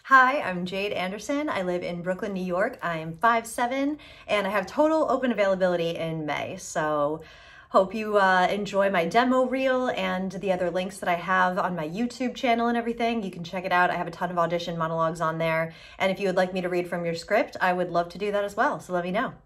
Hi, I'm Jade Anderson. I live in Brooklyn, New York. I am 5'7", and I have total open availability in May. So hope you enjoy my demo reel and the other links that I have on my YouTube channel and everything. You can check it out. I have a ton of audition monologues on there. And if you would like me to read from your script, I would love to do that as well. So let me know.